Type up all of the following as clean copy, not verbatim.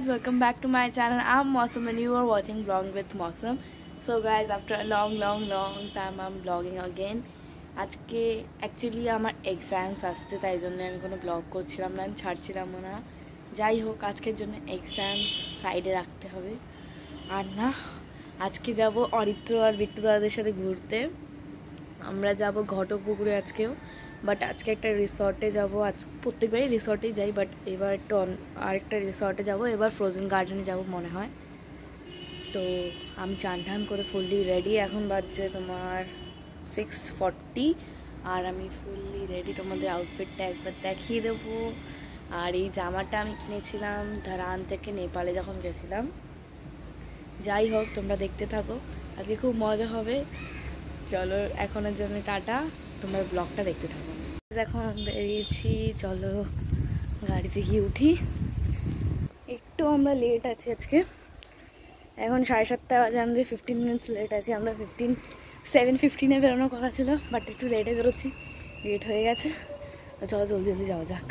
guys, welcome back to my channel. I'm Mousom and you are watching Vlog with Mousom. So guys, after a long time I'm vlogging again. আজকে actually আমার exams আসছে, তাই জন্য আমি কোনো blog করছিলাম না, ছাড়ছিলাম না। যাই হোক, আজকের জন্য এক্সামস সাইডে রাখতে হবে। আর না, আজকে যাব অরিত্র আর বিট্টু দাদাদের সাথে ঘুরতে। আমরা যাব ঘটকপুকুরে আজকেও, বাট আজকে একটা রিসর্টে যাব। আজ প্রত্যেকবারই রিসর্টেই যাই, বাট এবার একটু আরেকটা রিসর্টে যাব। এবার ফ্রোজেন গার্ডেনে যাব মনে হয়। তো আমি চান টান করে ফুললি রেডি। এখন বাজছে তোমার 6:40 আর আমি ফুললি রেডি। তোমাদের আউটফিটটা একবার দেখিয়ে দেবো। আর এই জামাটা আমি কিনেছিলাম ধারান থেকে, নেপালে যখন গেছিলাম। যাই হোক, তোমরা দেখতে থাকো, আজকে খুব মজা হবে। চলো, এখনের জন্য টাটা, তোমরা ব্লগটা দেখতে থাকো। এখন বেরিয়েছি, চলো গাড়িতে গিয়ে উঠি। একটু আমরা লেট আছি আজকে, এখন 7:30 বাজে, আমাদের 15 মিনিটস লেট আছে। আমরা 7:15 বেরোনোর কথা ছিল, বাট একটু লেটে বেরোচ্ছি, লেট হয়ে গেছে। চলো জলদি যাওয়া যাক।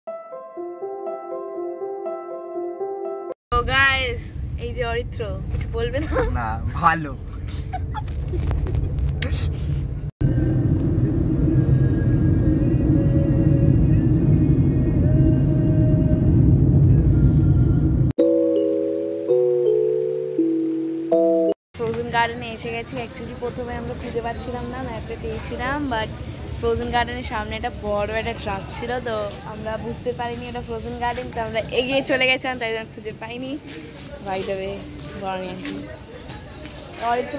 তো গাইস, এই যে অরিত্র, কিছু বলবে না? না, ভালো। ফ্রোজেন গার্ডেনে এসে গেছি। অ্যাকচুয়ালি প্রথমে আমরা খুঁজে পাচ্ছিলাম না, ম্যাপে পেয়েছিলাম, বাট ফ্রোজেন গার্ডেনের সামনে একটা বড় একটা ট্রাক ছিল, তো আমরা বুঝতে পারিনি ওটা ফ্রোজেন গার্ডেন। তো আমরা এগিয়ে চলে গেছিলাম, তাই জন্য খুঁজে পাইনি। ভাই দেবে গরমে আর কি। অরিত্র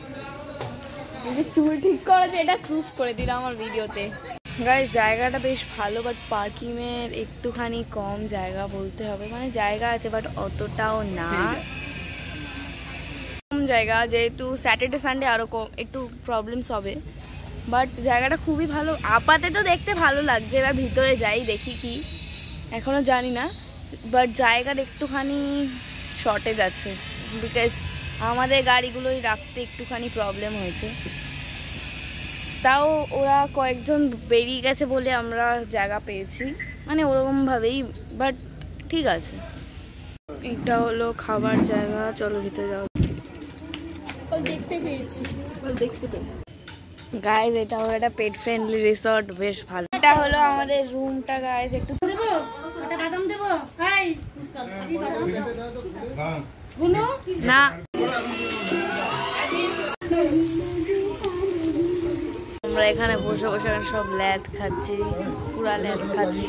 চুল ঠিক করেছে, এটা প্রুফ করে দিলাম আমার ভিডিওতে। গাইস, জায়গাটা বেশ ভালো, বাট পার্কিংয়ের একটুখানি কম জায়গা বলতে হবে। মানে জায়গা আছে, বাট অতটাও না, জায়গা। যেহেতু স্যাটারডে সানডে আরও একটু প্রবলেমস হবে, বাট জায়গাটা খুবই ভালো। আপাতত দেখতে ভালো লাগছে। এবার ভিতরে যাই, দেখি কি, এখনও জানি না। বাট জায়গার একটুখানি শর্টেজ আছে, বিকজ আমাদের গাড়িগুলোই রাখতে একটুখানি প্রবলেম হয়েছে। তাও ওরা কয়েকজন বেরিয়ে গেছে বলে আমরা জায়গা পেয়েছি, মানে ওরকমভাবেই, বাট ঠিক আছে। এটা হলো খাবার জায়গা, চলো ভিতরে যাও। গাইজ, এটা হলো একটা পেট ফ্রেন্ডলি রিসর্ট, বেশ ভালো। এটা হলো আমাদের রুমটা গাইজ। একটু দেবো, ওটা বাদাম দেবো না। আমরা এখানে বসে বসে সব ল্যাদ খাচ্ছি, পুরা ল্যাদ খাচ্ছি।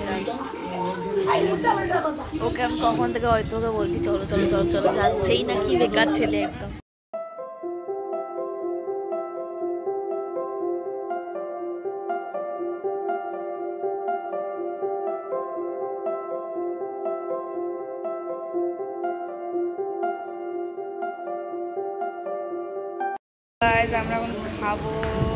ওকে আমি কখন থেকে হয়তো বলছি চলো চলো চলো চলো, যাচ্ছেই না, কি বেকার ছেলে একদম। আমরা এখন খাবো।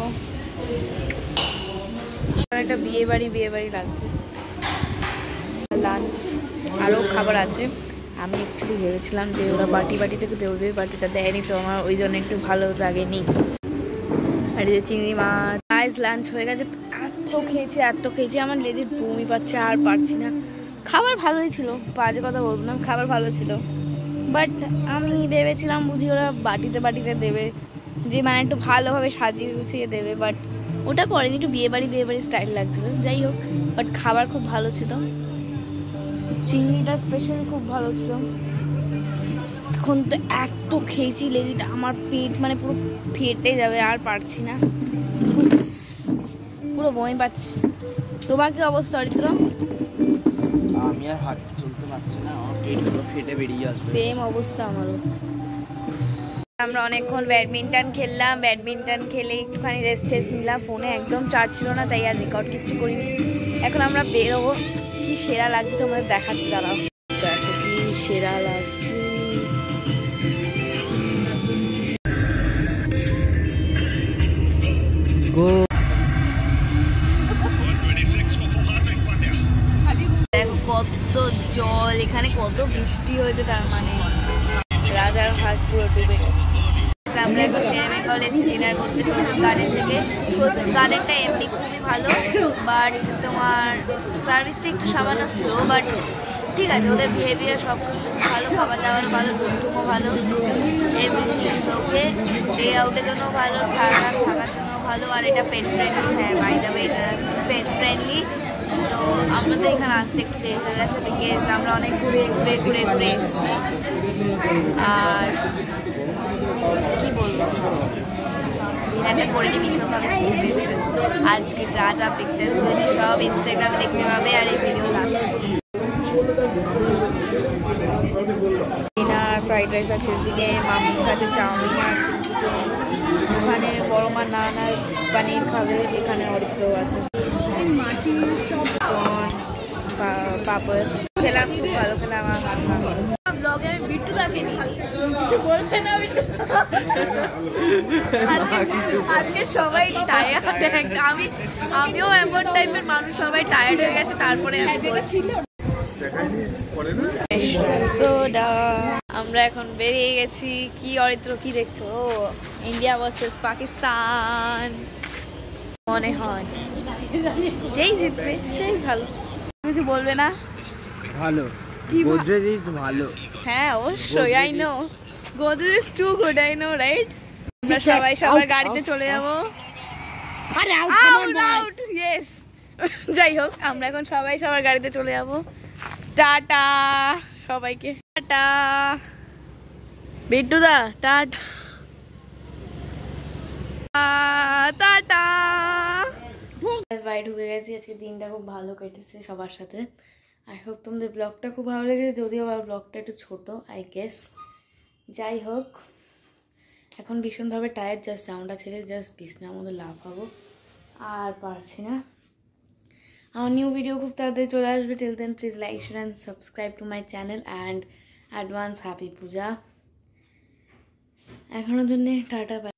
একটা বিয়ে বাড়ি লাগছে। লাঞ্চ আরও খাবার আছে। আমি অ্যাকচুয়ালি ভেবেছিলাম যে ওরা বাটি থেকে দেবে, বাট এটা দেয়নি, তো আমার ওই জন্য একটু ভালো লাগেনি। আর এই যে চিংড়ি মাছ। গাইস, লাঞ্চ হয়ে গেছে। এত খেয়েছি আমার লেজে বমি পাচ্ছে, আর পারছি না। খাবার ভালোই ছিল, বাজে কথা বলবো না, খাবার ভালো ছিল, বাট আমি ভেবেছিলাম বুঝি ওরা বাটিতে দেবে, যে মানে একটু ভালোভাবে সাজিয়ে গুছিয়ে দেবে, বাট ওটা করেনি। একটু বিয়ে বাড়ি স্টাইল লাগছিল। যাই হোক, বাট খাবার খুব ভালো ছিল। চিংড়িটা স্পেশালি খুব ভালো ছিল। এখন তো এত খেয়েছি, লেজিটা আমার পেট মানে পুরো ফেটে যাবে, আর পারছি না, পুরো বমি পাচ্ছি। তোমার কি অবস্থা অরিত্র? আমি আর হাঁটতে চলতে পারছি না, আমার পেট পুরো ফেটে বেরিয়ে আসবে। সেম অবস্থা আমারও। আমরা অনেকক্ষণ ব্যাডমিন্টন খেললাম। ব্যাডমিন্টন খেলে একটুখানি রেস্ট নিলাম। ফোনে একদম চার্জ ছিল না, তাই আর রেকর্ড কিচ্ছু করিনি। এখন আমরা বেরোবো। কি সেরা লাগছে তোমাদের দেখাচ্ছি, দাঁড়াও। দেখো কি সেরা লাগছে। দেখো কত জল এখানে, কত বৃষ্টি হয়েছে, তার মানে রাজারহাট পুরো ডুবে গেছে। আমরা আমরা এখন শেরে বেঙ্গল এসে ডিনার করতে ফ্রোজেন গার্ডেন থেকে। ফ্রোজেন গার্ডেনটা এমনি খুবই ভালো, বাট তোমার সার্ভিসটা একটু সামান্য স্লো, বাট ঠিক আছে, ওদের বিহেভিয়ার সব কিছু ভালো, খাবার দাবারও ভালো, রুমটুমও ভালো, এভরিথিং ইজ ওকে। ডে আউটের জন্য ভালো, থাকার জন্য ভালো, আর এটা পেট ফ্রেন্ডলি। হ্যাঁ, বাই দ্য ওয়ে এটা পেট ফ্রেন্ডলি। তো আমাদের এখানে আসতে একটু লেট হয়ে গেছে, বিকজ আমরা অনেক ঘুরে এসেছি। আর কি বলবো, ডিনারটা করে নি ভীষণভাবে খেয়েছে। আজকে যা যা পিকচার্স তুলেছি সব ইনস্টাগ্রামে দেখতে পাবে, আর এই video last dinner fried rice আছে, ওদিকে মামুর কাছে চাউমিন আর ওখানে বড় মা নান আর পানির খাবে, এখানে অরিত্র আছে, পাপড় খেলাম, খুব ভালো খেলাম। ব্লগে আমি বিট্টুদাকে নিই, কিছু বলবে না বিট্টু? আজকে সবাই টায়ার্ড, আমিও এমন টাইপের মানুষ, সবাই টায়ার্ড হয়ে গেছে, তারপরে আমি বলছি সোডা। আমরা এখন বেরিয়ে গেছি। কি অরিত্র কি দেখছো? ইন্ডিয়া ভার্সেস পাকিস্তান মনে হয়, যেই জিতবে সেই ভালো। কিছু বলবে না? ভালো, গোদরেজ ইজ ভালো। হ্যাঁ অবশ্যই, I know Godrej is too good, I know right. আমরা সবাই সবার গাড়িতে চলে যাবো। ইয়েস, যাই হোক, আমরা এখন সবাই সবার গাড়িতে চলে যাবো। টাটা সবাইকে, টাটা বিট্টুদা, টাটা টাটা। বাড়ি ঢুকে গেছি। আজকে দিনটা খুব ভালো কেটেছে সবার সাথে। আই হোপ তোমাদের ব্লগটা খুব ভালো লেগেছে, যদিও আমার ব্লগটা একটু ছোটো আই গেস। যাই হোক, এখন ভীষণভাবে টায়ার্ড, জাস্ট জামাটা ছেড়ে জাস্ট বিছনার মধ্যে লাফাবো, আর পারছি না। আমার নিউ ভিডিও খুব তাড়াতাড়ি চলে আসবে। Till then please like, share and subscribe to my channel, and advance happy Puja. এখনোর জন্যে টাটা।